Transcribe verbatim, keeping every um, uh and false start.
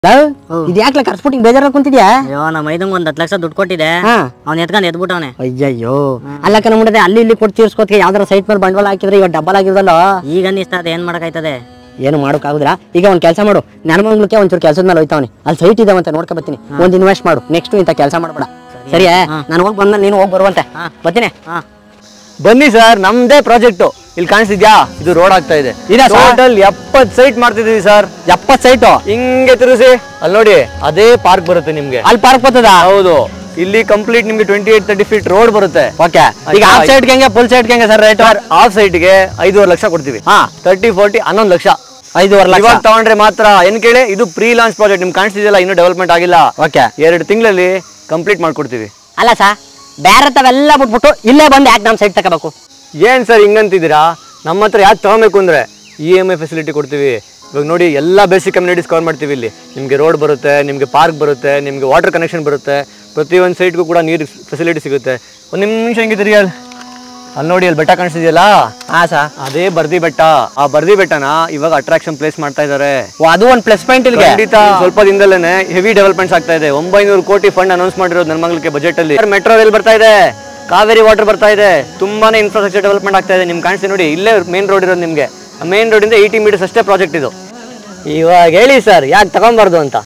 ಇದು ಯಾಕೆ ಕರ್ಸ್ಬಿಟ್ಟು ಬೇಜಾರ ಕುಂತಿದ್ಯಾ? ಅಯ್ಯೋ ನಮ್ಮ ಐದಂಗ ಒಂದ್ ಹತ್ತು ಲಕ್ಷ ದುಡ್ಡು ಕೊಟ್ಟಿದೆ, ಅವ್ನ ಎತ್ಕೊಂಡ್ ಎದ್ಬಿಟ್ಟವನೆ. ಅಯ್ಯಯ್ಯೋ ಅಲ್ಲ ಕಣ್ಬಿಡದೆ ಅಲ್ಲಿ ಇಲ್ಲಿ ಕೊಟ್ಟು ತೀರ್ಸ್ಕೋತಿಗೆ ಯಾವ್ದಾರ ಸೈಟ್ ಮೇಲೆ ಬಂಡವಾಳ ಹಾಕಿದ್ರೆ ಇವಾಗ ಡಬ್ಬಲ್ ಆಗಿರೋದಲ್ಲ. ಈಗ ಅನ್ನಿಸ್ತಾ ಅದ ಏನ್ ಮಾಡಕಾಯ್ತದೆ, ಏನು ಮಾಡೋಕ್ಕಾಗುದಿಲ್ಲ. ಈಗ ಒಂದ್ ಕೆಲಸ ಮಾಡು, ನನ್ನ ಮಗ್ಳಿಗೆ ಒಂಚೂರು ಕೆಲಸದ ಮೇಲೆ ಹೋಯ್ತಾವನಿ, ಅಲ್ಲಿ ಸೈಟ್ ಇದಾವಂತ ನೋಡ್ಕೊ ಬರ್ತೀನಿ, ಒಂದ್ ಇನ್ವೆಸ್ಟ್ ಮಾಡು, ನೆಕ್ಸ್ಟ್ ಇಂತ ಕೆಲಸ ಮಾಡ್ಬೇಡ ಸರಿಯಾ? ನಾನು ಹೋಗಿ ಬಂದ ನೀನು ಹೋಗಿ ಬರುವಂತೆ ಬರ್ತೀನಿ. ಬನ್ನಿ ಸರ್, ನಮ್ದೇ ಪ್ರಾಜೆಕ್ಟ್ ಇಲ್ಲಿ ಕಾಣಿಸ್ತಿದ್ಯಾ, ಇದು ರೋಡ್ ಆಗ್ತಾ ಇದೆ. ಟೋಟಲ್ ಎಪ್ಪತ್ ಸೈಟ್ ಮಾಡ್ತಿದೀವಿ ಸರ್. ಎಪ್ಪತ್ ಸೈಟ್ ಹಿಂಗೆ ತಿರುಗಿಸಿ ಅಲ್ಲಿ ನೋಡಿ, ಅದೇ ಪಾರ್ಕ್ ಬರುತ್ತೆ ನಿಮ್ಗೆ. ಅಲ್ಲಿ ಪಾರ್ಕ್ ಬರ್ತದ? ಹೌದು, ಇಲ್ಲಿ ಕಂಪ್ಲೀಟ್ ನಿಮ್ಗೆ twenty eight thirty feet road ಬರುತ್ತೆ. ಓಕೆ, ಈಗ ಹಾಫ್ ಸೈಟ್ ಹೆಂಗೆ ಫುಲ್ ಸೈಟ್ ಹೆಂಗೆ ಸರ್ ರೇಟ್? ಹಾಫ್ ಸೈಟ್ ಗೆ ಐದೂವರೆ ಲಕ್ಷ ಕೊಡ್ತೀವಿ. ಹಾ, ತರ್ಟಿ ಫೋರ್ಟಿ ಹನ್ನೊಂದು ಲಕ್ಷ. ಐದೂವರೆ ಲಕ್ಷ ಇವಾಗ ತಗೊಂಡ್ರೆ ಮಾತ್ರ. ಏನ್ ಕೇಳಿ, ಇದು ಪ್ರೀ ಲಾಂಚ್ ಪ್ರಾಜೆಕ್ಟ್, ನಿಮ್ಗೆ ಕಾಣಿಸ್ತಿದೆಯಲ್ಲ, ಇನ್ನೂ ಡೆವಲಪ್ಮೆಂಟ್ ಆಗಿಲ್ಲ. ಓಕೆ, ಎರಡು ತಿಂಗಳಲ್ಲಿ ಕಂಪ್ಲೀಟ್ ಮಾಡ್ಕೊಡ್ತೀವಿ. ಅಲ್ಲ ಸರ್, ಬೇರೆ ತಾವೆಲ್ಲ ಬಿಟ್ಬಿಟ್ಟು ಇಲ್ಲೇ ಬಂದು ಯಾಕೆ ನಮ್ಮ ಸೈಟ್ ತಗೋಬೇಕು? ಏನ್ ಸರ್ ಹಿಂಗಂತಿದ್ದೀರಾ? ನಮ್ಮ ಹತ್ರ ಯಾಕೆ ತಗೋಬೇಕು ಅಂದ್ರೆ ಇ ಎಮ್ ಐ ಫೆಸಿಲಿಟಿ ಕೊಡ್ತೀವಿ. ಇವಾಗ ನೋಡಿ, ಎಲ್ಲ ಬೇಸಿಕ್ ಕಮ್ಯುನಿಟೀಸ್ ಕವರ್ ಮಾಡ್ತೀವಿ. ಇಲ್ಲಿ ನಿಮಗೆ ರೋಡ್ ಬರುತ್ತೆ, ನಿಮಗೆ ಪಾರ್ಕ್ ಬರುತ್ತೆ, ನಿಮಗೆ ವಾಟರ್ ಕನೆಕ್ಷನ್ ಬರುತ್ತೆ, ಪ್ರತಿಯೊಂದು ಸೈಟ್ಗೂ ಕೂಡ ನೀರು ಫೆಸಿಲಿಟಿ ಸಿಗುತ್ತೆ. ಒಂದು ನಿಮಿಷ ಹೆಂಗಿದ್ದೀರಿ ಅಲ್ಲಿ ಅಲ್ಲಿ ನೋಡಿ, ಅಲ್ಲಿ ಬೆಟ್ಟ ಕಾಣಿಸ್ತಿದೆಯಲ್ಲ, ಹಾ ಸರ್, ಅದೇ ಬರ್ದಿ ಬೆಟ್ಟ. ಆ ಬರ್ದಿ ಬೆಟ್ಟನ ಇವಾಗ ಅಟ್ರಾಕ್ಷನ್ ಪ್ಲೇಸ್ ಮಾಡ್ತಾ ಇದ್ದಾರೆ. ಅದು ಒಂದು ಪ್ಲಸ್ ಪಾಯಿಂಟ್ ಇಲ್ಲಿ. ಖಂಡಿತ ಸ್ವಲ್ಪ ದಿನದಲ್ಲೇ ಹೆವಿ ಡೆವಲಪ್ಮೆಂಟ್ಸ್ ಆಗ್ತಾ ಇದೆ. ಒಂಬೈನೂರು ಕೋಟಿ ಫಂಡ್ ಅನೌನ್ಸ್ ಮಾಡಿರೋದು ನನ್ನ ಮಗಳಿಗೆ ಬಜೆಟ್ ಅಲ್ಲಿ. ಮೆಟ್ರೋ ರೈಲ್ ಬರ್ತಾ ಇದೆ, ಕಾವೇರಿ ವಾಟರ್ ಬರ್ತಾ ಇದೆ, ತುಂಬಾನೇ ಇನ್ಫ್ರಾಸ್ಟ್ರಕ್ಚರ್ ಡೆವಲಪ್ಮೆಂಟ್ ಆಗ್ತಾ ಇದೆ. ನಿಮ್ಗೆ ಕಾಣಿಸ್ತೀವಿ ನೋಡಿ, ಇಲ್ಲೇ ಮೇನ್ ರೋಡ್ ಇರೋದು ನಿಮಗೆ. ಮೇನ್ ರೋಡ್ ಇಂದ ಏಯ್ಟಿ ಮೀಟರ್ಸ್ ಅಷ್ಟೇ ಪ್ರಾಜೆಕ್ಟ್ ಇದು. ಇವಾಗ ಹೇಳಿ ಸರ್, ಯಾಕೆ ತಗೊಂಬಾರ್ದು ಅಂತ?